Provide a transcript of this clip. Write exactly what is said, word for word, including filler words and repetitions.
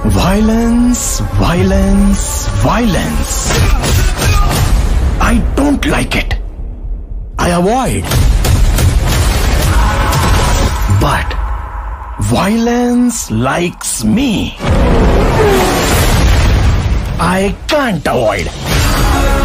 Violence, violence, violence. I don't like it. I avoid. But violence likes me. I can't avoid.